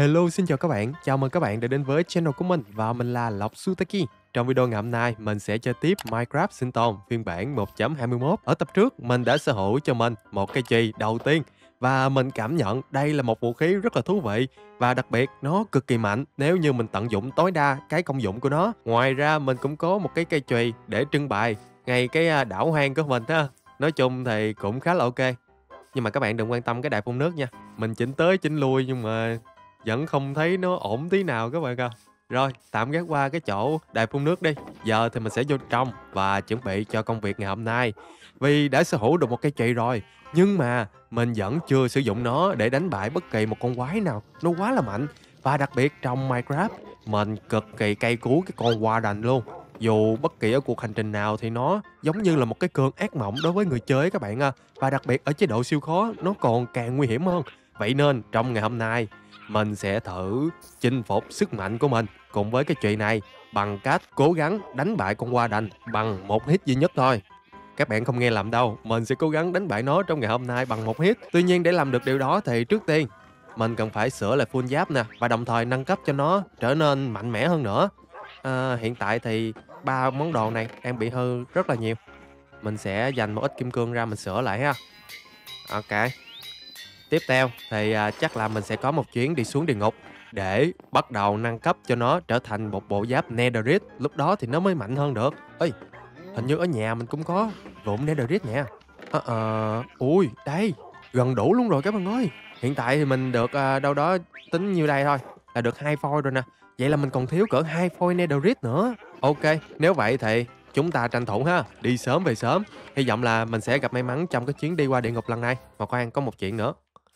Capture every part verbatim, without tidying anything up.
Hello, xin chào các bạn. Chào mừng các bạn đã đến với channel của mình và mình là Lộc Sutaki. Trong video ngày hôm nay, mình sẽ chơi tiếp Minecraft Sinh tồn phiên bản một chấm hai mươi mốt. Ở tập trước, mình đã sở hữu cho mình một cây chùy đầu tiên và mình cảm nhận đây là một vũ khí rất là thú vị và đặc biệt nó cực kỳ mạnh nếu như mình tận dụng tối đa cái công dụng của nó. Ngoài ra, mình cũng có một cái cây chùy để trưng bày ngay cái à, đảo hoang của mình ha. Nói chung thì cũng khá là ok. Nhưng mà các bạn đừng quan tâm cái đài phun nước nha. Mình chỉnh tới chỉnh lui nhưng mà vẫn không thấy nó ổn tí nào các bạn à. Rồi, tạm gác qua cái chỗ đài phun nước đi. Giờ thì mình sẽ vô trong và chuẩn bị cho công việc ngày hôm nay. Vì đã sở hữu được một cây chùy rồi, nhưng mà mình vẫn chưa sử dụng nó để đánh bại bất kỳ một con quái nào. Nó quá là mạnh. Và đặc biệt trong Minecraft, mình cực kỳ cay cú cái con Warden luôn. Dù bất kỳ ở cuộc hành trình nào thì nó giống như là một cái cơn ác mộng đối với người chơi các bạn à. Và đặc biệt ở chế độ siêu khó, nó còn càng nguy hiểm hơn. Vậy nên trong ngày hôm nay, mình sẽ thử chinh phục sức mạnh của mình cùng với cái chuyện này bằng cách cố gắng đánh bại con Hoa Đành bằng một hit duy nhất thôi. Các bạn không nghe lầm đâu, mình sẽ cố gắng đánh bại nó trong ngày hôm nay bằng một hit. Tuy nhiên để làm được điều đó thì trước tiên mình cần phải sửa lại full giáp nè và đồng thời nâng cấp cho nó trở nên mạnh mẽ hơn nữa. À, hiện tại thì ba món đồ này đang bị hư rất là nhiều. Mình sẽ dành một ít kim cương ra mình sửa lại ha. Ok. Tiếp theo thì à, chắc là mình sẽ có một chuyến đi xuống địa ngục để bắt đầu nâng cấp cho nó trở thành một bộ giáp Netherite. Lúc đó thì nó mới mạnh hơn được. Ê, hình như ở nhà mình cũng có vụn Netherite nè. À, à, ui, đây, gần đủ luôn rồi các bạn ơi. Hiện tại thì mình được à, đâu đó tính nhiêu đây thôi, là được hai phôi rồi nè. Vậy là mình còn thiếu cỡ hai phôi Netherite nữa. Ok, nếu vậy thì chúng ta tranh thủ ha, đi sớm về sớm. Hy vọng là mình sẽ gặp may mắn trong cái chuyến đi qua địa ngục lần này. Mà khoan, có một chuyện nữa.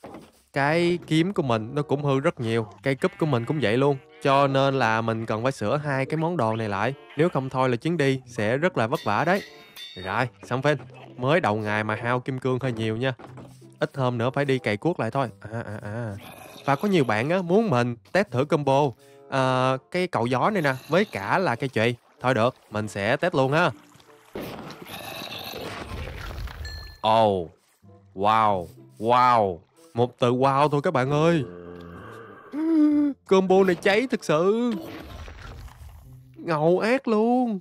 Cái kiếm của mình nó cũng hư rất nhiều, cây cúp của mình cũng vậy luôn. Cho nên là mình cần phải sửa hai cái món đồ này lại. Nếu không thôi là chuyến đi sẽ rất là vất vả đấy. Rồi, xong phim. Mới đầu ngày mà hao kim cương hơi nhiều nha. Ít hôm nữa phải đi cày cuốc lại thôi. À, à, à. Và có nhiều bạn á, muốn mình test thử combo à, cái cầu gió này nè, với cả là cây chùy. Thôi được, mình sẽ test luôn ha. Oh, wow, wow. Một từ wow thôi các bạn ơi. Combo này cháy thực sự. Ngầu ác luôn.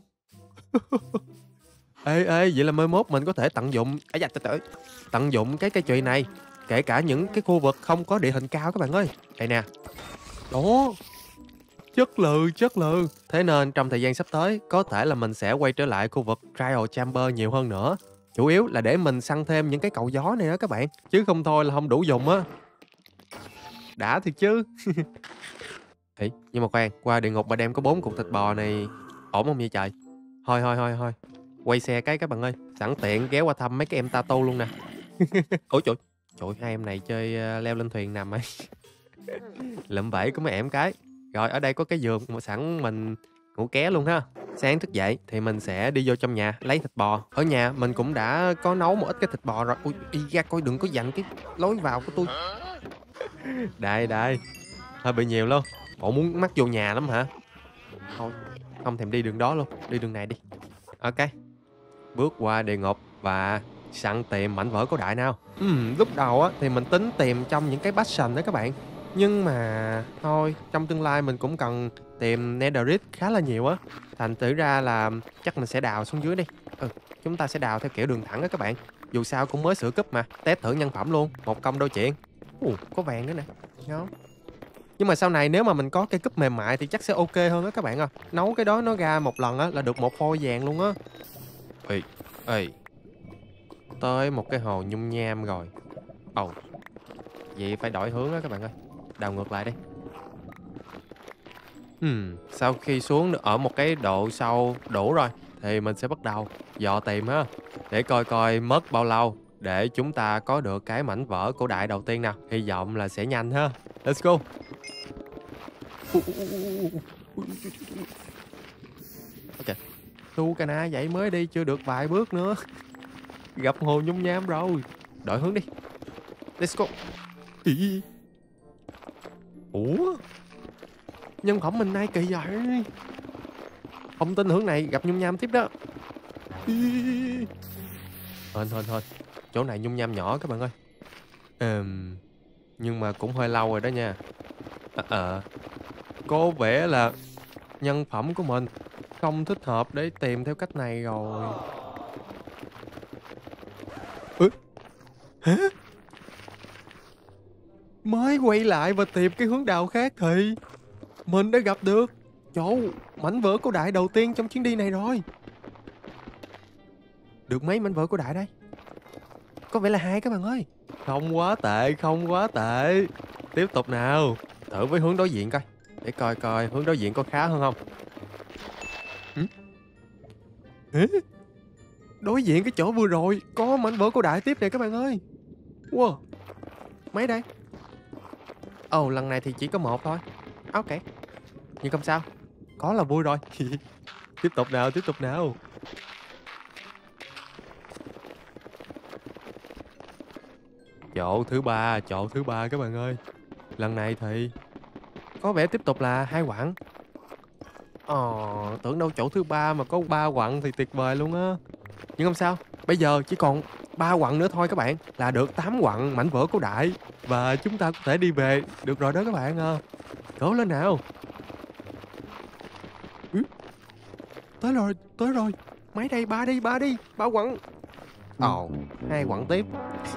Ê ê, vậy là mai mốt mình có thể tận dụng ấy da, trời, tận dụng cái cây chùy này kể cả những cái khu vực không có địa hình cao các bạn ơi. Đây nè. Đó. Chất lừ, chất lừ. Thế nên trong thời gian sắp tới có thể là mình sẽ quay trở lại khu vực Trial Chamber nhiều hơn nữa. Chủ yếu là để mình săn thêm những cái cầu gió này đó các bạn. Chứ không thôi là không đủ dùng á. Đã thiệt chứ. Ê, nhưng mà khoan, qua địa ngục mà đem có bốn cục thịt bò này ổn không vậy trời? Thôi thôi thôi thôi. Quay xe cái các bạn ơi, sẵn tiện ghé qua thăm mấy cái em Tatu luôn nè. Ôi trời, trời hai em này chơi ờ, leo lên thuyền nằm ấy. Lụm bẫy của mấy em cái. Rồi ở đây có cái giường mà sẵn mình ngủ ké luôn ha. Sáng thức dậy thì mình sẽ đi vô trong nhà lấy thịt bò. Ở nhà mình cũng đã có nấu một ít cái thịt bò rồi. Ui, đi ra coi đừng có dành cái lối vào của tôi. Đây đây, hơi bị nhiều luôn. Bộ muốn mắc vô nhà lắm hả? Thôi, không thèm đi đường đó luôn, đi đường này đi. Ok, bước qua địa ngục và săn tìm mảnh vỡ cổ đại nào. Ừm, lúc đầu á thì mình tính tìm trong những cái bastion đó các bạn. Nhưng mà thôi, trong tương lai mình cũng cần tìm netherite khá là nhiều á. Thành thử ra là chắc mình sẽ đào xuống dưới đi. Ừ, chúng ta sẽ đào theo kiểu đường thẳng á các bạn. Dù sao cũng mới sửa cúp mà, test thử nhân phẩm luôn, một công đôi chuyện. Ồ, có vàng nữa nè. Ngon. Nhưng mà sau này nếu mà mình có cây cúp mềm mại thì chắc sẽ ok hơn á các bạn à. Nấu cái đó nó ra một lần á là được một phôi vàng luôn á. Ê, ê. Tới một cái hồ nhung nham rồi. Ồ. Vậy phải đổi hướng á các bạn ơi. Đào ngược lại đi. Hmm, sau khi xuống ở một cái độ sâu đủ rồi thì mình sẽ bắt đầu dò tìm á. Để coi coi mất bao lâu để chúng ta có được cái mảnh vỡ cổ đại đầu tiên nào. Hy vọng là sẽ nhanh ha. Let's go. Ok. Thu cana vậy mới đi chưa được vài bước nữa. Gặp hồ nhung nham rồi. Đổi hướng đi. Let's go. Ý. Ủa? Nhân phẩm mình nay kỳ vậy. Không tin hướng này gặp nhung nham tiếp đó. Ý. Hên hên hên. Chỗ này nhung nham nhỏ các bạn ơi. Ừm, nhưng mà cũng hơi lâu rồi đó nha. Ờ, ờ, có vẻ là nhân phẩm của mình không thích hợp để tìm theo cách này rồi. Ơ, hả? Mới quay lại và tìm cái hướng đào khác thì mình đã gặp được chỗ mảnh vỡ cổ đại đầu tiên trong chuyến đi này rồi. Được mấy mảnh vỡ cổ đại đây? Có vẻ là hai các bạn ơi. Không quá tệ, không quá tệ. Tiếp tục nào. Thử với hướng đối diện coi. Để coi coi hướng đối diện có khá hơn không. Ừ? Hả? Đối diện cái chỗ vừa rồi có mảnh vỡ cổ đại tiếp nè các bạn ơi. Wow. Mấy đây? Ồ, lần này thì chỉ có một thôi. Ok. Nhưng không sao. Có là vui rồi. Tiếp tục nào, tiếp tục nào. Chỗ thứ ba, chỗ thứ ba các bạn ơi. Lần này thì có vẻ tiếp tục là hai quặng. Ờ, tưởng đâu chỗ thứ ba mà có ba quặng thì tuyệt vời luôn á. Nhưng không sao, bây giờ chỉ còn ba quặng nữa thôi các bạn, là được tám quặng mảnh vỡ cổ đại và chúng ta có thể đi về được rồi đó các bạn à. Cố lên nào. Ừ, tới rồi, tới rồi. Mấy đây, ba đi, ba đi, ba quặng. Ồ, hai quặng tiếp.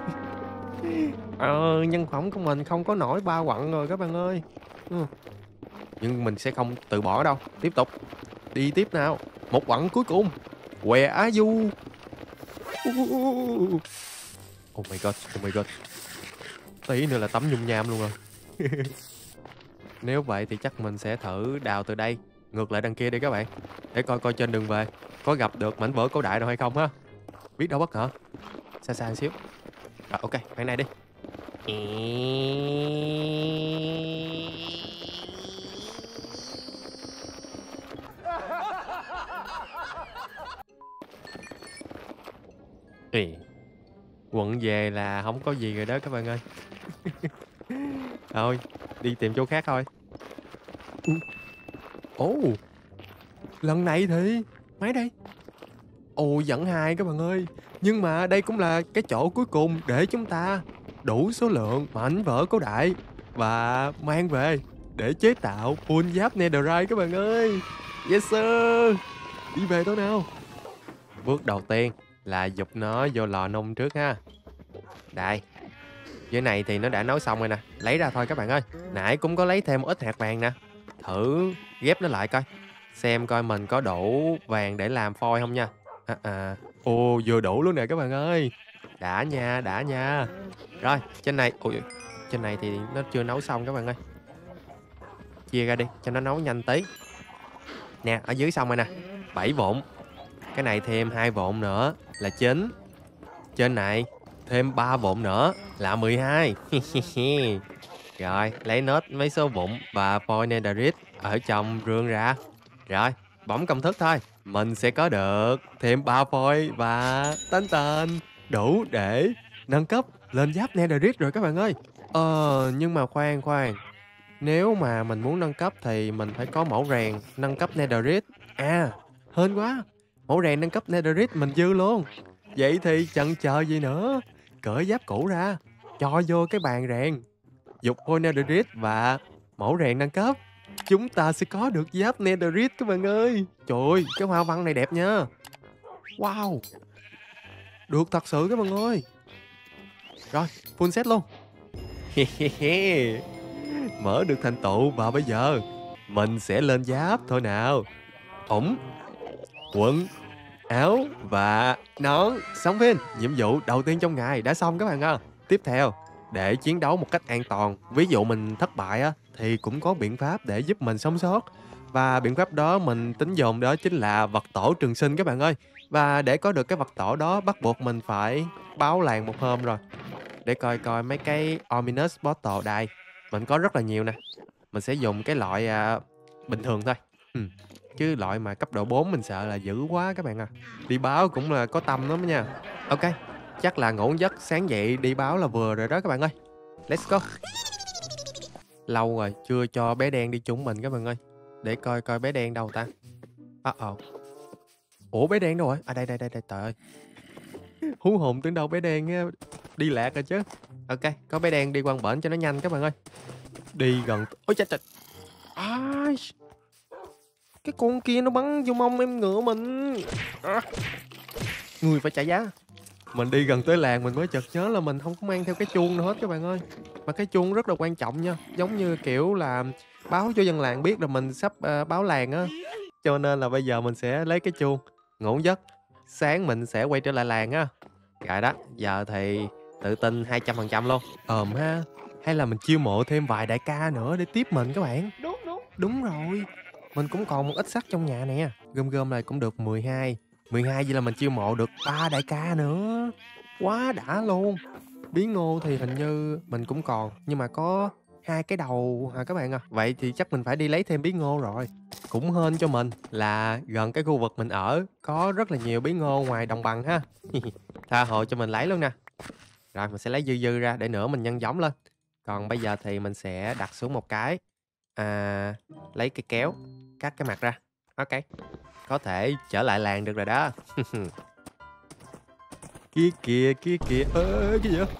Ờ, nhân phẩm của mình không có nổi ba quặng rồi các bạn ơi. Ừ. Nhưng mình sẽ không từ bỏ đâu. Tiếp tục. Đi tiếp nào. Một quặng cuối cùng. Què Á Du. Oh my god, oh my god. Tí nữa là tấm nhung nham luôn rồi. Nếu vậy thì chắc mình sẽ thử đào từ đây ngược lại đằng kia đi các bạn. Để coi coi trên đường về có gặp được mảnh vỡ cổ đại nào hay không ha. Biết đâu bất ngờ. Xa xa một xíu. Rồi ok, bạn này đi. Ê, quận về là không có gì rồi đó các bạn ơi. Thôi, đi tìm chỗ khác thôi. Ồ, lần này thì mấy đây? Ồ, dẫn hai các bạn ơi. Nhưng mà đây cũng là cái chỗ cuối cùng để chúng ta đủ số lượng mảnh vỡ cổ đại và mang về để chế tạo full giáp Netherite các bạn ơi. Yes sir. Đi về thôi nào. Bước đầu tiên là dục nó vô lò nung trước ha. Đây. Dưới này thì nó đã nấu xong rồi nè. Lấy ra thôi các bạn ơi. Nãy cũng có lấy thêm một ít hạt vàng nè. Thử ghép nó lại coi. Xem coi mình có đủ vàng để làm phôi không nha. À, à. Ồ, vừa đủ luôn nè các bạn ơi. Đã nha, đã nha. Rồi, trên này. Ôi, trên này thì nó chưa nấu xong các bạn ơi. Chia ra đi, cho nó nấu nhanh tí. Nè, ở dưới xong rồi nè. bảy vụn. Cái này thêm hai vụn nữa là chín. Trên này thêm ba vụn nữa là mười hai. Rồi, lấy nốt mấy số vụn và phôi netherite ở trong rương ra. Rồi, bấm công thức thôi. Mình sẽ có được thêm ba phôi và tán tên đủ để nâng cấp lên giáp netherite rồi các bạn ơi. Ờ, nhưng mà khoan khoan. Nếu mà mình muốn nâng cấp thì mình phải có mẫu rèn nâng cấp netherite. À, hên quá. Mẫu rèn nâng cấp netherite mình dư luôn. Vậy thì chần chờ gì nữa. Cởi giáp cũ ra, cho vô cái bàn rèn, dục phôi netherite và mẫu rèn nâng cấp. Chúng ta sẽ có được giáp netherite các bạn ơi. Trời ơi, cái hoa văn này đẹp nha. Wow, được thật sự các bạn ơi. Rồi, full set luôn. Mở được thành tựu và bây giờ mình sẽ lên giáp thôi nào. Ủng, quần, áo và nón. Xong phim, nhiệm vụ đầu tiên trong ngày đã xong các bạn ạ. Tiếp theo, để chiến đấu một cách an toàn, ví dụ mình thất bại á, thì cũng có biện pháp để giúp mình sống sót. Và biện pháp đó mình tính dùng đó chính là vật tổ trường sinh các bạn ơi. Và để có được cái vật tổ đó bắt buộc mình phải báo làng một hôm rồi. Để coi coi mấy cái Ominous Bottle đây. Mình có rất là nhiều nè. Mình sẽ dùng cái loại à, bình thường thôi. Ừ. Chứ loại mà cấp độ bốn mình sợ là dữ quá các bạn à. Đi báo cũng là có tâm lắm nha. Ok, chắc là ngủ giấc sáng dậy đi báo là vừa rồi đó các bạn ơi. Let's go. Lâu rồi chưa cho bé đen đi chung mình các bạn ơi. Để coi coi bé đen đâu ta. À, ờ. Ủa bé đen đâu rồi? À đây đây đây đây trời ơi. Hú hồn tưởng đâu bé đen á, đi lạc rồi chứ. Ok, có bé đen đi qua bển cho nó nhanh các bạn ơi. Đi gần. Ôi trời trời. Ai, cái con kia nó bắn vô mông em ngựa mình. À, người phải trả giá. Mình đi gần tới làng mình mới chợt nhớ là mình không có mang theo cái chuông nào hết các bạn ơi. Mà cái chuông rất là quan trọng nha. Giống như kiểu là báo cho dân làng biết là mình sắp ờ, báo làng á. Cho nên là bây giờ mình sẽ lấy cái chuông. Ngủ giấc. Sáng mình sẽ quay trở lại làng á. Rồi đó. Giờ thì tự tin hai trăm phần trăm luôn. Ờm ha. Hay là mình chiêu mộ thêm vài đại ca nữa để tiếp mình các bạn. Đúng, đúng. Đúng rồi. Mình cũng còn một ít sắt trong nhà nè. Gom gom lại cũng được mười hai. mười hai vậy là mình chiêu mộ được ba đại ca nữa. Quá đã luôn. Bí ngô thì hình như mình cũng còn. Nhưng mà có hai cái đầu hả các bạn à. Vậy thì chắc mình phải đi lấy thêm bí ngô rồi. Cũng hên cho mình là gần cái khu vực mình ở có rất là nhiều bí ngô ngoài đồng bằng ha. Tha hồ cho mình lấy luôn nè. Rồi mình sẽ lấy dư dư ra để nữa mình nhân giống lên. Còn bây giờ thì mình sẽ đặt xuống một cái. À, lấy cây kéo cắt cái mặt ra. Ok, có thể trở lại làng được rồi đó. Kia kìa, kia kìa. Ơ, cái gì vậy?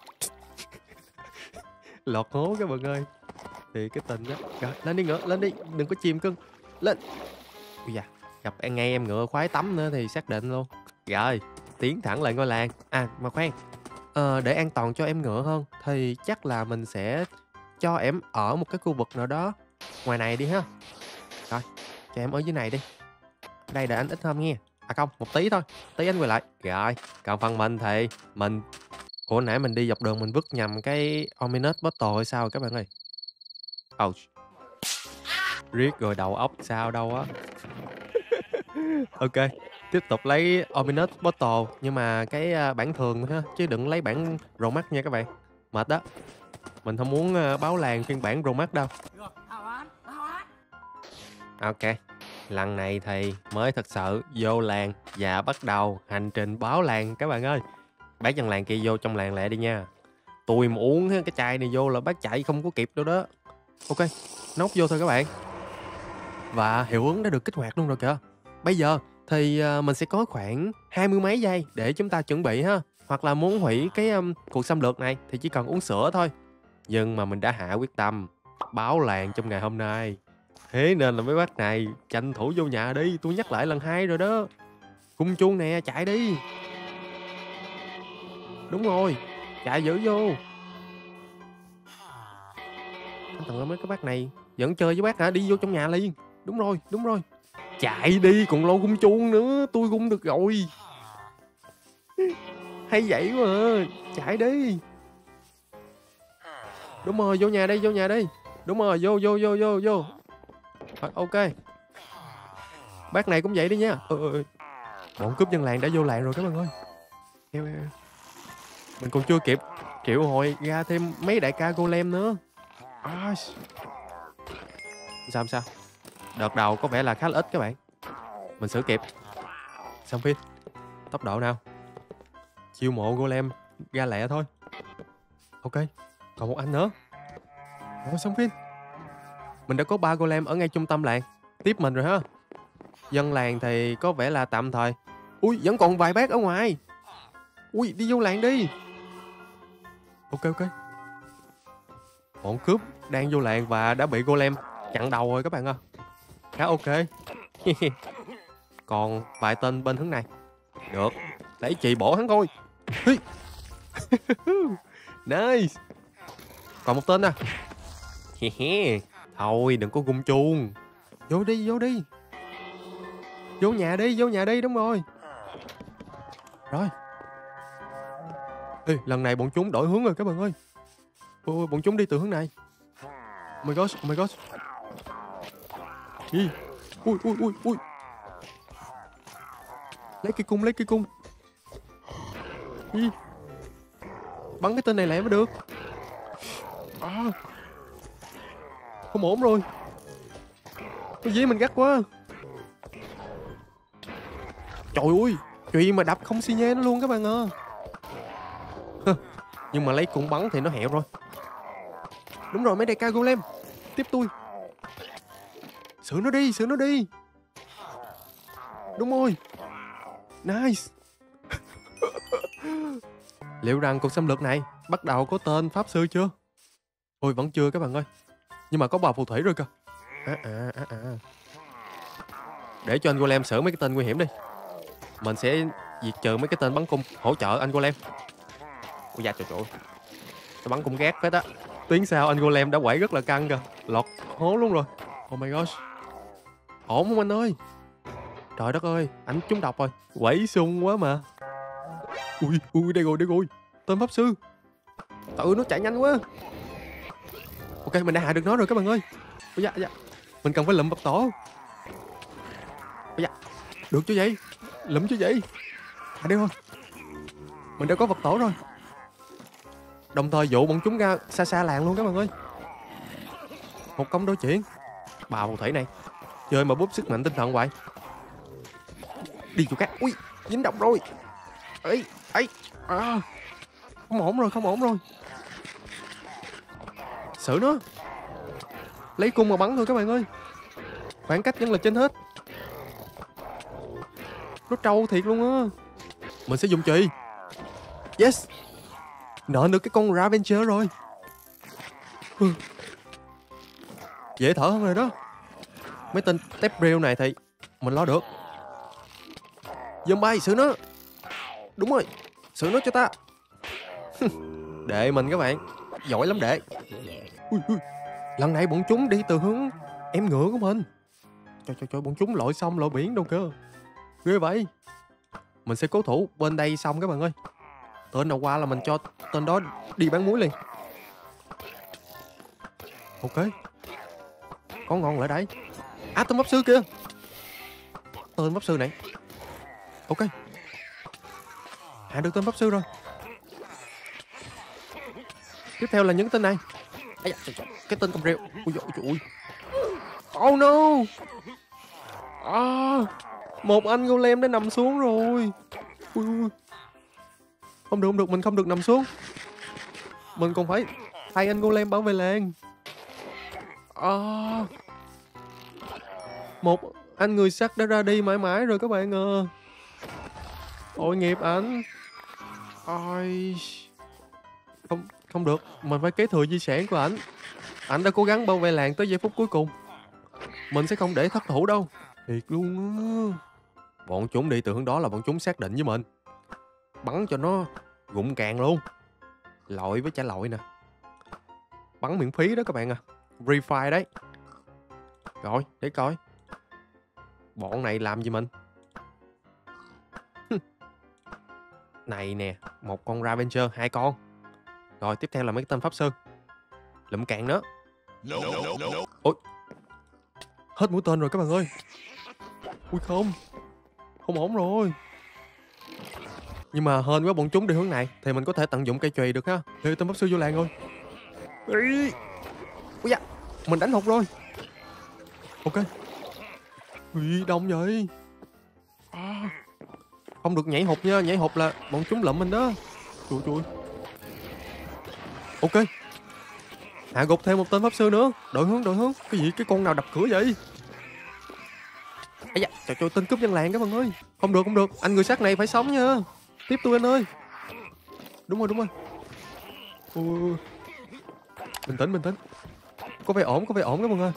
Lọt hố các bạn ơi. Thì cái tình đó. Rồi, lên đi ngựa, lên đi. Đừng có chìm cưng. Lên. Ui da, gặp em ngay em ngựa khoái tắm nữa thì xác định luôn. Rồi, tiến thẳng lại ngôi làng. À, mà khoan. Ờ, để an toàn cho em ngựa hơn thì chắc là mình sẽ cho em ở một cái khu vực nào đó ngoài này đi ha. Rồi, cho em ở dưới này đi. Đây để anh ít hôm nghe. À không, một tí thôi. Tí anh quay lại. Rồi, còn phần mình thì mình... Ủa nãy mình đi dọc đường mình vứt nhầm cái Ominous Bottle hay sao rồi các bạn ơi. Ouch. Riết rồi đầu óc sao đâu á. Ok, tiếp tục lấy Ominous Bottle. Nhưng mà cái uh, bản thường ha. Chứ đừng lấy bản Pro Max nha các bạn. Mệt đó. Mình không muốn uh, báo làng phiên bản Pro Max đâu. Ok, lần này thì mới thật sự vô làng và bắt đầu hành trình báo làng các bạn ơi. Bác dân làng kia vô trong làng lẹ đi nha. Tôi mà uống cái chai này vô là bác chạy không có kịp đâu đó. Ok, nốc vô thôi các bạn. Và hiệu ứng đã được kích hoạt luôn rồi kìa. Bây giờ thì uh, mình sẽ có khoảng hai mươi mấy giây để chúng ta chuẩn bị ha. Hoặc là muốn hủy cái um, cuộc xâm lược này thì chỉ cần uống sữa thôi. Nhưng mà mình đã hạ quyết tâm báo làng trong ngày hôm nay. Thế nên là mấy bác này tranh thủ vô nhà đi. Tôi nhắc lại lần hai rồi đó. Cung chuông nè, chạy đi. Đúng rồi, chạy giữ vô. Anh tưởng là mấy cái bác này vẫn chơi với bác hả? Đi vô trong nhà liền. Đúng rồi, đúng rồi. Chạy đi, còn lâu cung chuông nữa. Tôi cung được rồi. Hay vậy quá à. Chạy đi. Đúng rồi, vô nhà đi, vô nhà đi. Đúng rồi, vô, vô, vô, vô, vô. Rồi, ok. Bác này cũng vậy đi nha. Ừ, ừ. Bọn cướp dân làng đã vô làng rồi các bạn ơi. Eo, eo. Mình còn chưa kịp triệu hồi ra thêm mấy đại ca golem nữa. À, sao sao? Đợt đầu có vẻ là khá là ít các bạn. Mình xử kịp. Xong phim. Tốc độ nào? Chiêu mộ golem ra lẹ thôi. Ok. Còn một anh nữa. Rồi xong phim. Mình đã có ba golem ở ngay trung tâm làng. Tiếp mình rồi ha. Dân làng thì có vẻ là tạm thời. Ui, vẫn còn vài bác ở ngoài. Ui, đi vô làng đi. Ok ok. Bọn cướp đang vô làng và đã bị golem chặn đầu rồi các bạn ơi. Khá ok. Còn vài tên bên hướng này. Được. Để chị bổ hắn thôi. Nice. Còn một tên nè. Thôi đừng có gung chuông. Vô đi, vô đi. Vô nhà đi, vô nhà đi, đúng rồi. Rồi. Ê, lần này bọn chúng đổi hướng rồi các bạn ơi. Ôi, bọn chúng đi từ hướng này. Oh my gosh, oh my gosh. Ui, ui, ui, ui, ui. Lấy cây cung, lấy cây cung. Ui. Bắn cái tên này lẹ mới được. À. Không ổn rồi. Cái gì mình gắt quá. Trời ơi, chuyện mà đập không xi nhê nó luôn các bạn ơi. Nhưng mà lấy cung bắn thì nó hẹo rồi. Đúng rồi, mấy đại ca golem. Tiếp tôi. Xử nó đi, xử nó đi. Đúng rồi. Nice. Liệu rằng cuộc xâm lược này bắt đầu có tên pháp sư chưa? Ôi vẫn chưa các bạn ơi. Nhưng mà có bào phù thủy rồi cơ. À, à, à, à. Để cho anh golem xử mấy cái tên nguy hiểm đi. Mình sẽ diệt trừ mấy cái tên bắn cung hỗ trợ anh golem. Ôi da trời trời. Nó bắn cung ghét phết á. Tiếng sau anh golem đã quẩy rất là căng kìa. Lọt hố luôn rồi. Oh my gosh. Ổn không anh ơi? Trời đất ơi, anh trúng độc rồi. Quẩy sung quá mà. Ui, ui, đây rồi, đây rồi. Tên pháp sư. Tự nó chạy nhanh quá. Ok, mình đã hạ được nó rồi các bạn ơi. Ôi da, da. Mình cần phải lụm vật tổ. Ôi da. Được chứ vậy? Lụm chứ vậy? À đây thôi. Mình đã có vật tổ rồi. Đồng thời dụ bọn chúng ra xa xa làng luôn các bạn ơi. Một công đôi chuyện. Bà phù thủy này chơi mà búp sức mạnh tinh thần hoài. Đi chỗ khác. Ui, dính độc rồi. Ấy, ấy. À, không ổn rồi, không ổn rồi. Xử nó. Lấy cung mà bắn thôi các bạn ơi. Khoảng cách vẫn là trên hết. Nó trâu thiệt luôn á. Mình sẽ dùng chì. Yes. Nợ được cái con Ravager rồi. Dễ thở hơn rồi đó. Mấy tên Tebril này thì mình lo được. Zombie xử nó. Đúng rồi, xử nó cho ta. Đệ mình các bạn. Giỏi lắm đệ. Ui, ui. Lần này bọn chúng đi từ hướng em ngựa của mình. Trời trời trời, bọn chúng lội sông lội biển đâu cơ. Ghê vậy. Mình sẽ cố thủ bên đây xong các bạn ơi. Tên nào qua là mình cho tên đó đi bán muối liền. Ok. Có ngon lại đấy. À, tên pháp sư kìa. Tên pháp sư này. Ok. Hạ được tên pháp sư rồi. Tiếp theo là những tên này. Ây da, trời, trời, cái tên con rêu. Ui dồi ôi. Oh no. À, một anh golem đã nằm xuống rồi. Ui, ui. Không được, không được, mình không được nằm xuống. Mình còn phải thay anh golem bảo vệ làng. À, một anh người sắt đã ra đi mãi mãi rồi các bạn à. Tội nghiệp ảnh. Ai... Không, không được, mình phải kế thừa di sản của ảnh. Ảnh đã cố gắng bảo vệ làng tới giây phút cuối cùng. Mình sẽ không để thất thủ đâu. Thiệt luôn á. Bọn chúng đi từ hướng đó là bọn chúng xác định với mình. Bắn cho nó gụng càng luôn. Lội với trả lội nè. Bắn miễn phí đó các bạn à. Refire đấy. Rồi, để coi. Bọn này làm gì mình? Này nè, một con Ravager, hai con. Rồi, tiếp theo là mấy cái tên pháp sư. Lụm cạn nó. Ôi, hết mũi tên rồi các bạn ơi. Ui không. Không ổn rồi. Nhưng mà hên quá bọn chúng đi hướng này thì mình có thể tận dụng cây chùy được ha. Thì tên pháp sư vô làng rồi. Ui da, mình đánh hụt rồi. Ok. Ui, đông vậy. À, không được nhảy hụt nha. Nhảy hụt là bọn chúng lụm mình đó. Trời trời. Ok. Hạ gục thêm một tên pháp sư nữa. Đổi hướng, đổi hướng. Cái gì? Cái con nào đập cửa vậy? Ây da, trời trời, tên cướp dân làng các bạn ơi. Không được, không được. Anh người sắt này phải sống nha. Tiếp tôi anh ơi. Đúng rồi, đúng rồi. Ui. Bình tĩnh, bình tĩnh. Có vẻ ổn, có vẻ ổn các bạn ơi.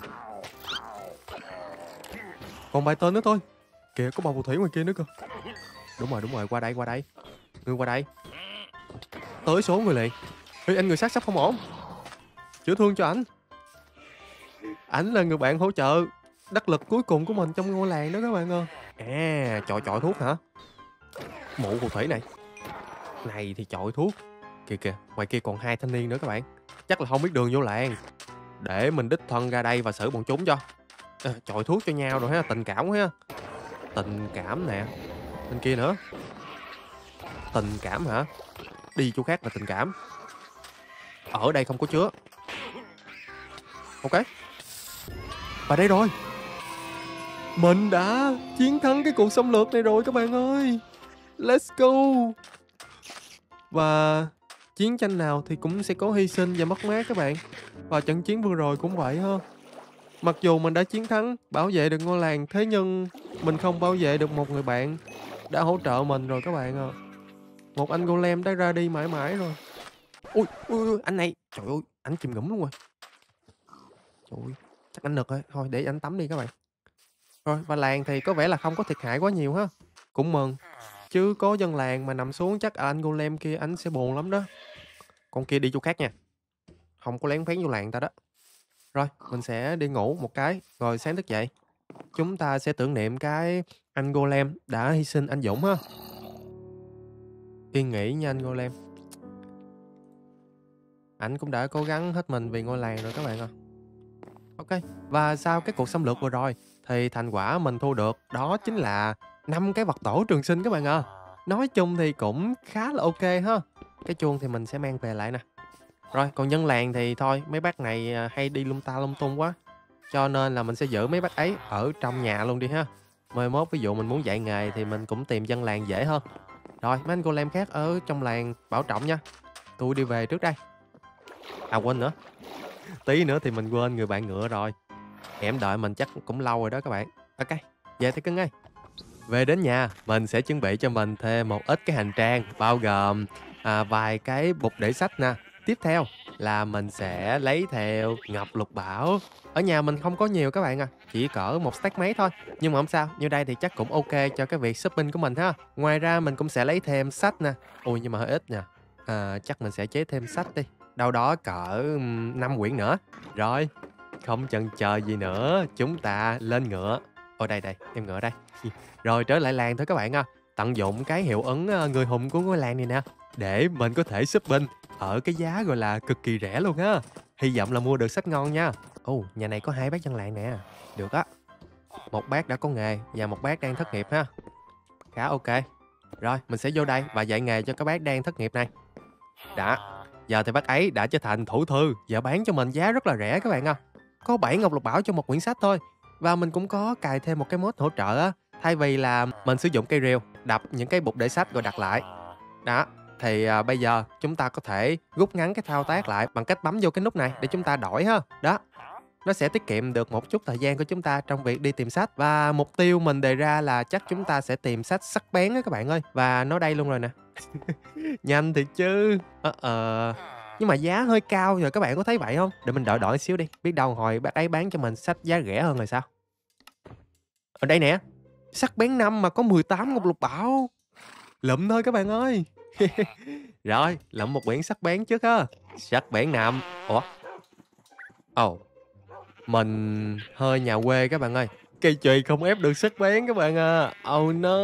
Còn vài tên nữa thôi. Kìa, có bầu phù thủy ngoài kia nữa cơ. Đúng rồi, đúng rồi. Qua đây, qua đây. Ngươi qua đây. Tới số người liền. Ê, anh người sắt sắp không ổn. Chữa thương cho ảnh. Ảnh là người bạn hỗ trợ đắc lực cuối cùng của mình trong ngôi làng đó các bạn ơi. À, chọi chọi thuốc hả? Mụ phù thủy này. Này thì chọi thuốc. Kìa kìa, ngoài kia còn hai thanh niên nữa các bạn. Chắc là không biết đường vô làng. Để mình đích thân ra đây và xử bọn chúng cho. À, chọi thuốc cho nhau rồi ha, tình cảm quá ha. Tình cảm nè. Bên kia nữa. Tình cảm hả? Đi chỗ khác là tình cảm. Ở đây không có chứa. Ok. Và đây rồi. Mình đã chiến thắng cái cuộc xâm lược này rồi các bạn ơi. Let's go. Và chiến tranh nào thì cũng sẽ có hy sinh và mất mát các bạn. Và trận chiến vừa rồi cũng vậy ha. Mặc dù mình đã chiến thắng, bảo vệ được ngôi làng, thế nhưng mình không bảo vệ được một người bạn đã hỗ trợ mình rồi các bạn ạ. À. Một anh golem đã ra đi mãi mãi rồi. Ui, ui, ui, anh này. Trời ơi, anh chìm ngủm luôn rồi. Trời ơi, chắc ảnh nực rồi, thôi để ảnh tắm đi các bạn. Rồi, và làng thì có vẻ là không có thiệt hại quá nhiều ha. Cũng mừng, chứ có dân làng mà nằm xuống chắc anh Golem kia ảnh sẽ buồn lắm đó. Con kia đi chỗ khác nha, không có lén phén vô làng ta đó. Rồi, mình sẽ đi ngủ một cái, rồi sáng thức dậy. Chúng ta sẽ tưởng niệm cái anh Golem đã hy sinh anh dũng ha. Yên nghỉ nha anh Golem. Ảnh cũng đã cố gắng hết mình vì ngôi làng rồi các bạn ạ. Ok, và sau cái cuộc xâm lược vừa rồi thì thành quả mình thu được đó chính là năm cái vật tổ trường sinh các bạn ạ. Nói chung thì cũng khá là ok ha. Cái chuông thì mình sẽ mang về lại nè. Rồi, còn dân làng thì thôi, mấy bác này à, hay đi lung ta lung tung quá. Cho nên là mình sẽ giữ mấy bác ấy ở trong nhà luôn đi ha. Mai mốt ví dụ mình muốn dạy nghề thì mình cũng tìm dân làng dễ hơn. Rồi, mấy anh golem khác ở trong làng bảo trọng nha. Tôi đi về trước đây. À quên nữa, tí nữa thì mình quên người bạn ngựa rồi. Em đợi mình chắc cũng lâu rồi đó các bạn. Ok, về thôi cưng ơi. Về đến nhà, mình sẽ chuẩn bị cho mình thêm một ít cái hành trang, bao gồm à, vài cái bục để sách nè. Tiếp theo là mình sẽ lấy theo ngọc lục bảo. Ở nhà mình không có nhiều các bạn à, chỉ cỡ một stack mấy thôi. Nhưng mà không sao, như đây thì chắc cũng ok cho cái việc shopping của mình ha. Ngoài ra mình cũng sẽ lấy thêm sách nè. Ui nhưng mà hơi ít nè. À, chắc mình sẽ chế thêm sách đi. Đâu đó cỡ năm quyển nữa. Rồi, không chần chờ gì nữa, chúng ta lên ngựa. Ở đây đây, em ngựa đây. Rồi trở lại làng thôi các bạn à. Tận dụng cái hiệu ứng ờ, người hùng của ngôi làng này nè, để mình có thể shopping ở cái giá gọi là cực kỳ rẻ luôn á. Hy vọng là mua được sách ngon nha. Ồ, nhà này có hai bác dân làng nè. Được á. Một bác đã có nghề và một bác đang thất nghiệp ha. Khá ok. Rồi, mình sẽ vô đây và dạy nghề cho các bác đang thất nghiệp này. Đã. Giờ thì bác ấy đã trở thành thủ thư và bán cho mình giá rất là rẻ các bạn à. Có bảy ngọc lục bảo cho một quyển sách thôi. Và mình cũng có cài thêm một cái mod hỗ trợ á. Thay vì là mình sử dụng cây rìu đập những cái bục để sách rồi đặt lại. Đó, thì à, bây giờ chúng ta có thể rút ngắn cái thao tác lại bằng cách bấm vô cái nút này để chúng ta đổi ha. Đó, nó sẽ tiết kiệm được một chút thời gian của chúng ta trong việc đi tìm sách. Và mục tiêu mình đề ra là chắc chúng ta sẽ tìm sách sắc bén á các bạn ơi. Và nó đây luôn rồi nè. Nhanh thiệt chứ. Ờ, ờ. Nhưng mà giá hơi cao rồi các bạn có thấy vậy không? Để mình đợi đợi xíu đi. Biết đâu hồi bác ấy bán cho mình sách giá rẻ hơn rồi sao? Ở đây nè. Sắc bén năm mà có mười tám ngọc lục bảo. Lụm thôi các bạn ơi. Rồi, lụm một quyển sắc bén trước ha. Sắc bén năm. Ủa? Ồ. Oh, mình hơi nhà quê các bạn ơi. Cây chùy không ép được sắc bén các bạn à. Oh no.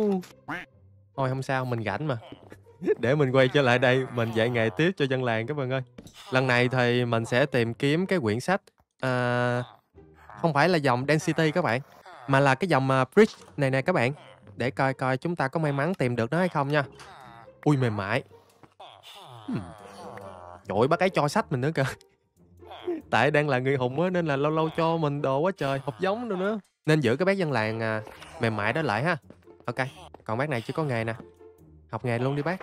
Thôi không sao, mình rảnh mà. Để mình quay trở lại đây, mình dạy nghề tiếp cho dân làng các bạn ơi. Lần này thì mình sẽ tìm kiếm cái quyển sách à, không phải là dòng Density các bạn, mà là cái dòng uh, Bridge này nè các bạn. Để coi coi chúng ta có may mắn tìm được nó hay không nha. Ui mềm mại. Hmm. Trời ơi, bác ấy cho sách mình nữa kìa. Tại đang là người hùng á nên là lâu lâu cho mình đồ quá trời, hộp giống nữa nữa. Nên giữ cái bác dân làng à, mềm mại đó lại ha. Ok, còn bác này chưa có nghề nè. Học nghề luôn đi bác.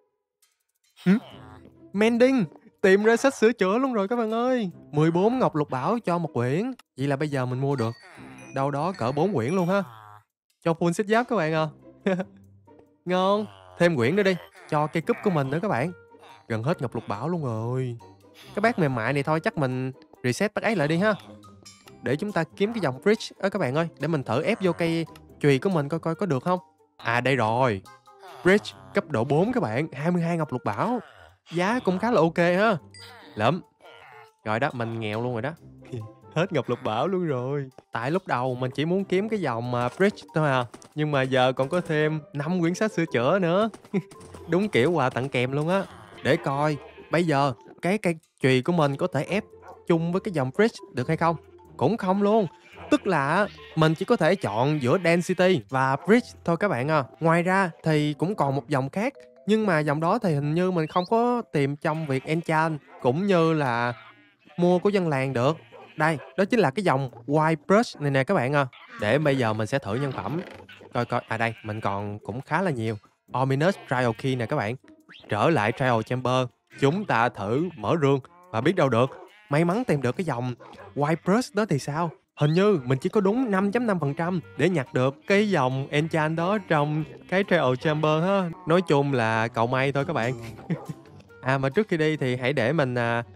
Hử? Mending, tìm ra sách sửa chữa luôn rồi các bạn ơi. mười bốn ngọc lục bảo cho một quyển. Vậy là bây giờ mình mua được đâu đó cỡ bốn quyển luôn ha. Cho full set giáp các bạn à. Ngon. Thêm quyển nữa đi, cho cây cúp của mình nữa các bạn. Gần hết ngọc lục bảo luôn rồi. Cái bát mềm mại này thôi chắc mình reset bát ấy lại đi ha. Để chúng ta kiếm cái dòng bridge đó các bạn ơi. Để mình thử ép vô cây chùy của mình coi coi có được không. À đây rồi. Bridge cấp độ bốn các bạn, hai mươi hai ngọc lục bảo. Giá cũng khá là ok ha. Lắm. Rồi đó, mình nghèo luôn rồi đó. Hết ngọc lục bảo luôn rồi. Tại lúc đầu mình chỉ muốn kiếm cái dòng uh, bridge thôi à. Nhưng mà giờ còn có thêm năm quyển sách sửa chữa nữa. Đúng kiểu quà tặng kèm luôn á. Để coi, bây giờ cái cây chùy của mình có thể ép chung với cái dòng bridge được hay không? Cũng không luôn. Tức là mình chỉ có thể chọn giữa Density và Bridge thôi các bạn à. Ngoài ra thì cũng còn một dòng khác. Nhưng mà dòng đó thì hình như mình không có tìm trong việc enchant cũng như là mua của dân làng được. Đây, đó chính là cái dòng White Brush này nè các bạn à. Để bây giờ mình sẽ thử nhân phẩm. Coi coi, à đây, mình còn cũng khá là nhiều. Ominous Trial Key nè các bạn. Trở lại Trial Chamber, chúng ta thử mở rương và biết đâu được may mắn tìm được cái dòng White Brush đó thì sao? Hình như mình chỉ có đúng năm chấm năm phần trăm để nhặt được cái dòng enchant đó trong cái Trial Chamber ha. Nói chung là cậu may thôi các bạn. À mà trước khi đi thì hãy để mình à,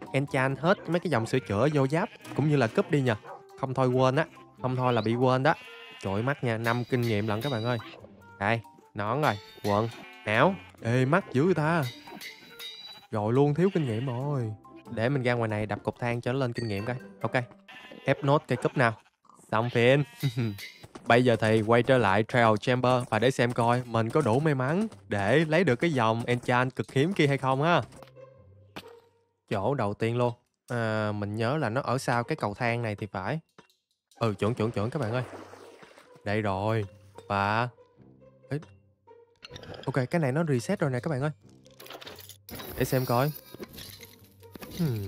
enchant hết mấy cái dòng sửa chữa vô giáp cũng như là cúp đi nhờ. Không thôi quên á. Không thôi là bị quên đó. Trời ơi, mắc nha, năm kinh nghiệm lận các bạn ơi. Đây, nón rồi, quần, áo. Ê, mắc dữ người ta. Rồi luôn, thiếu kinh nghiệm rồi. Để mình ra ngoài này đập cục than cho nó lên kinh nghiệm coi. Ok, ép nốt cây cúp nào. Xong phiền. Bây giờ thì quay trở lại Trial Chamber và để xem coi mình có đủ may mắn để lấy được cái dòng enchant cực hiếm kia hay không ha. Chỗ đầu tiên luôn. À, mình nhớ là nó ở sau cái cầu thang này thì phải. Ừ, chuẩn chuẩn chuẩn các bạn ơi. Đây rồi. Và... Ê, ok, cái này nó reset rồi nè các bạn ơi. Để xem coi. Hmm.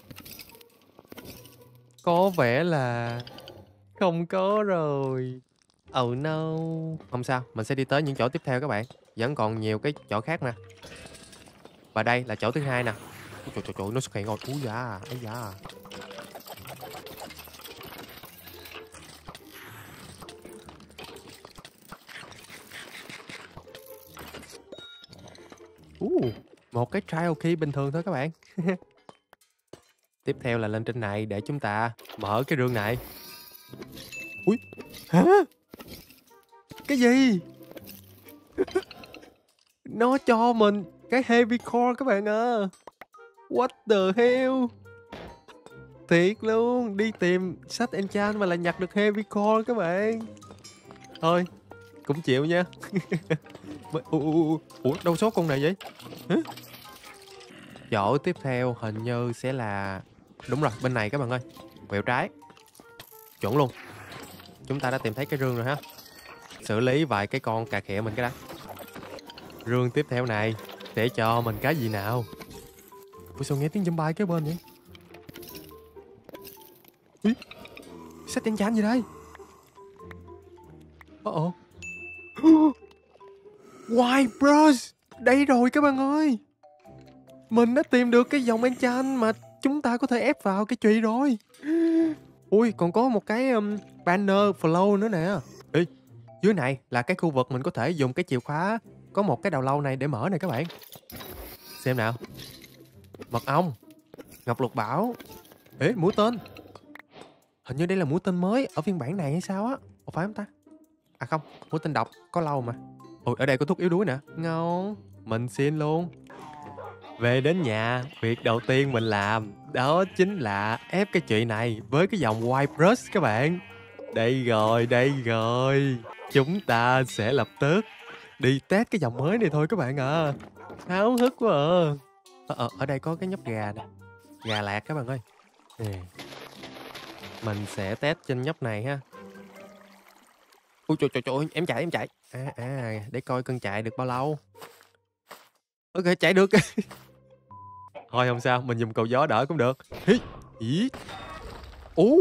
Có vẻ là... không có rồi. Oh no. Không sao, mình sẽ đi tới những chỗ tiếp theo các bạn. Vẫn còn nhiều cái chỗ khác nè. Và đây là chỗ thứ hai nè. Trời trời trời, nó xuất hiện rồi. Úi da, ấy da. Uh, một cái trial key bình thường thôi các bạn. Tiếp theo là lên trên này để chúng ta mở cái rương này. Ui, hả? Cái gì? Nó cho mình cái heavy core các bạn à. What the hell? Thiệt luôn, đi tìm sách enchant mà lại nhặt được heavy core các bạn. Thôi, cũng chịu nha. Ủa, ủa, đâu số con này vậy? Hả? Chỗ tiếp theo hình như sẽ là... Đúng rồi, bên này các bạn ơi. Quẹo trái. Chuẩn luôn. Chúng ta đã tìm thấy cái rương rồi ha. Xử lý vài cái con cà khịa mình cái đã. Rương tiếp theo này sẽ cho mình cái gì nào? Ủa sao nghe tiếng zombie kế bên vậy? Úi, sách enchant gì đây? Ồ. Why bros? Đây rồi các bạn ơi. Mình đã tìm được cái dòng enchant mà chúng ta có thể ép vào cái chùy rồi. Ui, còn có một cái um, banner flow nữa nè. Ê, dưới này là cái khu vực mình có thể dùng cái chìa khóa có một cái đầu lâu này để mở này các bạn. Xem nào. Mật ong, ngọc lục bảo. Ê, mũi tên. Hình như đây là mũi tên mới ở phiên bản này hay sao á. Ủa phải không ta? À không, mũi tên độc có lâu mà. Ôi, ở đây có thuốc yếu đuối nè. Ngon. Mình xin luôn. Về đến nhà, việc đầu tiên mình làm đó chính là ép cái chuyện này với cái dòng White Brush các bạn. Đây rồi, đây rồi. Chúng ta sẽ lập tức đi test cái dòng mới này thôi các bạn à. Háo hức quá à. Ờ, ờ, ở đây có cái nhóc gà nè. Gà lạc các bạn ơi. Nè. Mình sẽ test trên nhóc này ha. Ui trời trời trời, em chạy em chạy. À, à, để coi cân chạy được bao lâu. Ok, chạy được. Thôi không sao, mình dùng cầu gió đỡ cũng được. Hí, ý. Ồ.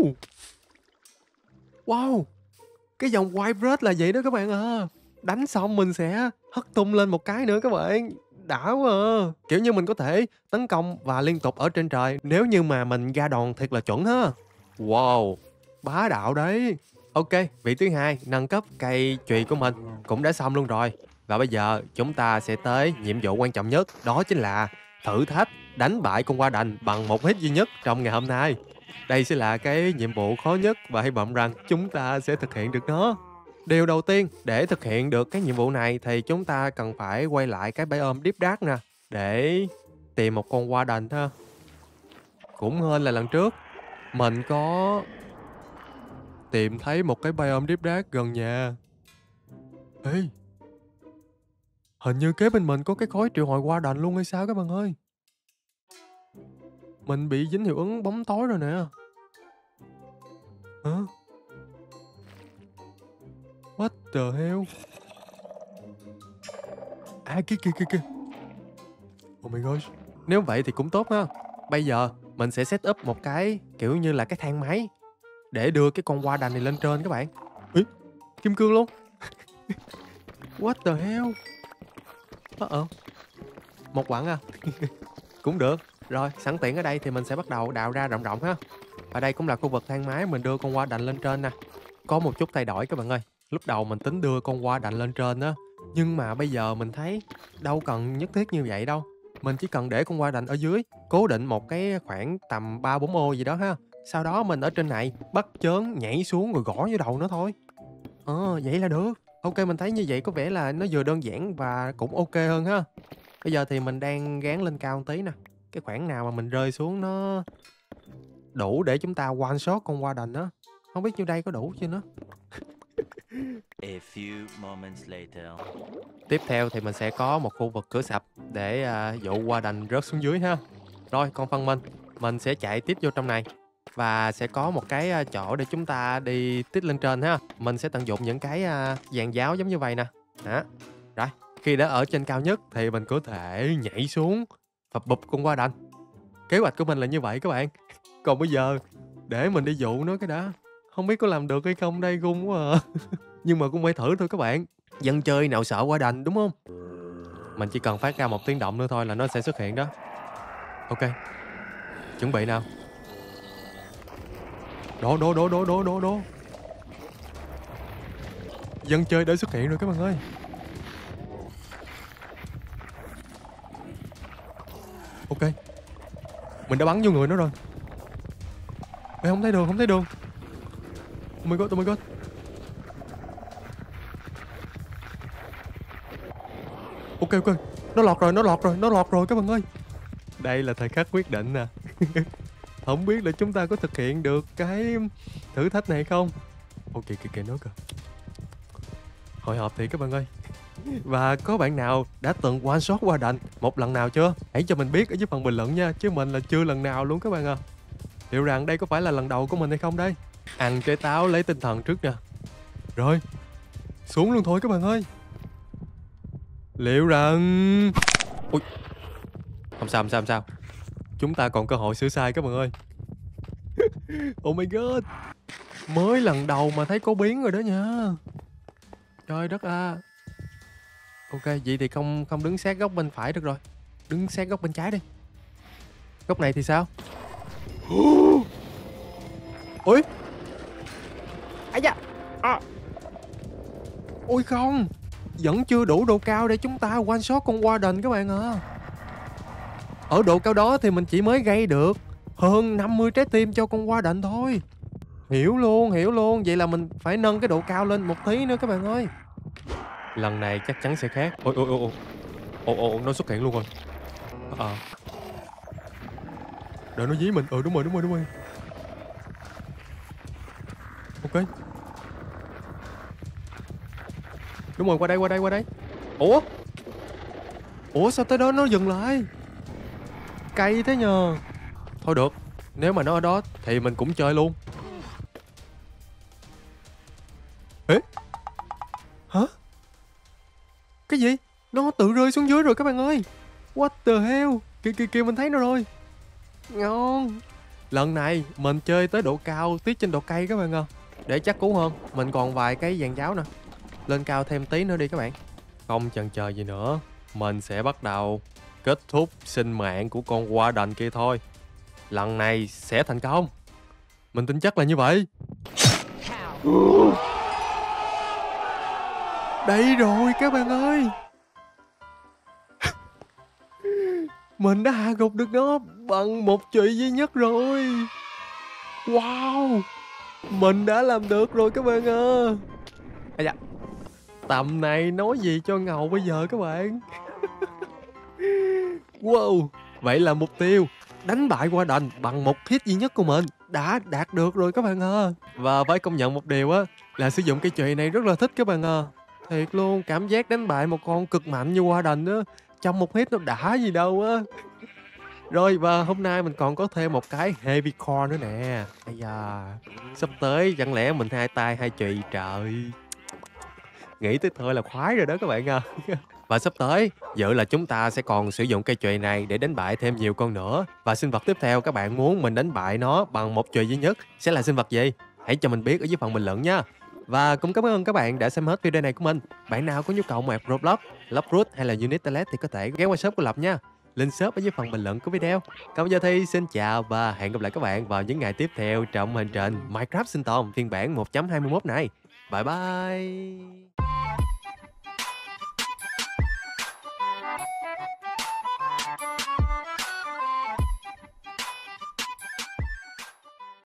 Wow. Cái dòng White Blood là vậy đó các bạn à. Đánh xong mình sẽ hất tung lên một cái nữa các bạn. Đã quá à. Kiểu như mình có thể tấn công và liên tục ở trên trời nếu như mà mình ra đòn thiệt là chuẩn ha. Wow. Bá đạo đấy. Ok, vị thứ hai nâng cấp cây chùy của mình cũng đã xong luôn rồi. Và bây giờ chúng ta sẽ tới nhiệm vụ quan trọng nhất. Đó chính là thử thách đánh bại con Qua Đành bằng một hit duy nhất trong ngày hôm nay. Đây sẽ là cái nhiệm vụ khó nhất và hy vọng rằng chúng ta sẽ thực hiện được nó. Điều đầu tiên, để thực hiện được cái nhiệm vụ này thì chúng ta cần phải quay lại cái biome Deep Dark nè. Để tìm một con Qua Đành ha. Cũng hên là lần trước mình có tìm thấy một cái biome Deep Dark gần nhà. Ê, hình như kế bên mình có cái khối triệu hồi Qua Đành luôn hay sao các bạn ơi. Mình bị dính hiệu ứng bóng tối rồi nè. Hả? What the hell? À kia kìa kìa kìa. Oh my gosh. Nếu vậy thì cũng tốt ha. Bây giờ mình sẽ set up một cái kiểu như là cái thang máy để đưa cái con Qua Đành này lên trên các bạn. Ê, kim cương luôn. What the hell? Ờ ờ. Một quặng à. Cũng được. Rồi, sẵn tiện ở đây thì mình sẽ bắt đầu đào ra rộng rộng ha. Ở đây cũng là khu vực thang máy mình đưa con Qua Đành lên trên nè. Có một chút thay đổi các bạn ơi. Lúc đầu mình tính đưa con Qua Đành lên trên á, nhưng mà bây giờ mình thấy đâu cần nhất thiết như vậy đâu. Mình chỉ cần để con qua đành ở dưới, cố định một cái khoảng tầm ba bốn ô gì đó ha. Sau đó mình ở trên này bắt chớn nhảy xuống rồi gõ vô đầu nó thôi. Ờ, vậy là được. Ok, mình thấy như vậy có vẻ là nó vừa đơn giản và cũng ok hơn ha. Bây giờ thì mình đang gán lên cao một tí nè. Cái khoảng nào mà mình rơi xuống nó đủ để chúng ta one shot con Warden á. Không biết nhiêu đây có đủ chưa nữa. A few moments later. Tiếp theo thì mình sẽ có một khu vực cửa sập để uh, dụ Warden rớt xuống dưới ha. Rồi, còn phần mình, mình sẽ chạy tiếp vô trong này. Và sẽ có một cái uh, chỗ để chúng ta đi tiếp lên trên ha. Mình sẽ tận dụng những cái uh, dàn giáo giống như vậy nè. Đó. Rồi, khi đã ở trên cao nhất thì mình có thể nhảy xuống và bụp con Warden. Kế hoạch của mình là như vậy các bạn. Còn bây giờ, để mình đi dụ nó cái đã. Không biết có làm được hay không đây, gung quá à. Nhưng mà cũng phải thử thôi các bạn. Dân chơi nào sợ quả đành đúng không? Mình chỉ cần phát ra một tiếng động nữa thôi là nó sẽ xuất hiện đó. Ok. Chuẩn bị nào. Đổ đổ đổ đổ đổ đổ đổ. Dân chơi đã xuất hiện rồi các bạn ơi. Ok. Mình đã bắn vô người nó rồi. Ê, không thấy đường, không thấy đường. Oh my god, oh my god. Ok ok. Nó lọt rồi, nó lọt rồi, nó lọt rồi các bạn ơi. Đây là thời khắc quyết định nè. Không biết là chúng ta có thực hiện được cái thử thách này không? Ok kìa kìa nó kìa. Hồi hộp thì các bạn ơi. Và có bạn nào đã từng one shot qua đành một lần nào chưa? Hãy cho mình biết ở dưới phần bình luận nha. Chứ mình là chưa lần nào luôn các bạn à. Liệu rằng đây có phải là lần đầu của mình hay không đây? Ăn trái táo lấy tinh thần trước nè. Rồi. Xuống luôn thôi các bạn ơi. Liệu rằng... Ui. Không sao không sao không sao. Chúng ta còn cơ hội sửa sai các bạn ơi. Oh my god. Mới lần đầu mà thấy có biến rồi đó nha. Trời đất à. Ok, vậy thì không không đứng sát góc bên phải được rồi. Đứng sát góc bên trái đi. Góc này thì sao? Ui. Ây da. À. Ôi không. Vẫn chưa đủ độ cao để chúng ta one shot con Warden các bạn à. Ở độ cao đó thì mình chỉ mới gây được hơn năm mươi trái tim cho con Warden thôi. Hiểu luôn, hiểu luôn. Vậy là mình phải nâng cái độ cao lên một tí nữa các bạn ơi. Lần này chắc chắn sẽ khác. Ôi ôi ôi ôi. Ồ ồ nó xuất hiện luôn rồi. Ờ à. Đợi nó dí mình. Ừ đúng rồi đúng rồi đúng rồi. Ok. Đúng rồi, qua đây qua đây qua đây. Ủa? Ủa sao tới đó nó dừng lại? Cay thế nhờ. Thôi được. Nếu mà nó ở đó thì mình cũng chơi luôn. Ê? Hả? Cái gì? Nó tự rơi xuống dưới rồi các bạn ơi. What the hell? Kìa kìa kìa mình thấy nó rồi. Ngon. Lần này mình chơi tới độ cao, tiếp trên độ cây các bạn ơi. Để chắc cú hơn, mình còn vài cái dàn giáo nè. Lên cao thêm tí nữa đi các bạn. Không chần chờ gì nữa, mình sẽ bắt đầu kết thúc sinh mạng của con Warden kia thôi. Lần này sẽ thành công. Mình tin chắc là như vậy. Đây rồi các bạn ơi. Mình đã hạ gục được nó bằng một chuyện duy nhất rồi. Wow. Mình đã làm được rồi các bạn ơi. À dạ. Tầm này nói gì cho ngầu bây giờ các bạn. Wow. Vậy là mục tiêu đánh bại Warden bằng một hit duy nhất của mình đã đạt được rồi các bạn ơi. Và phải công nhận một điều á, là sử dụng cây chùy này rất là thích các bạn à. Thiệt luôn, cảm giác đánh bại một con cực mạnh như Warden á, trong một hit nó đã gì đâu á. Rồi và hôm nay mình còn có thêm một cái heavy core nữa nè. Ây da, sắp tới chẳng lẽ mình hai tay hai chùy trời. Nghĩ tới thôi là khoái rồi đó các bạn à. Và sắp tới, dự là chúng ta sẽ còn sử dụng cây chùy này để đánh bại thêm nhiều con nữa. Và sinh vật tiếp theo các bạn muốn mình đánh bại nó bằng một chùy duy nhất sẽ là sinh vật gì? Hãy cho mình biết ở dưới phần bình luận nha. Và cũng cảm ơn các bạn đã xem hết video này của mình. Bạn nào có nhu cầu map Roblox, Lockroot hay là Unit Talent thì có thể ghé qua shop của Lập nha. Link shop ở dưới phần bình luận của video. Còn bây giờ thì xin chào và hẹn gặp lại các bạn vào những ngày tiếp theo trong hành trình Minecraft sinh tồn phiên bản một chấm hai mươi mốt này. Bye bye!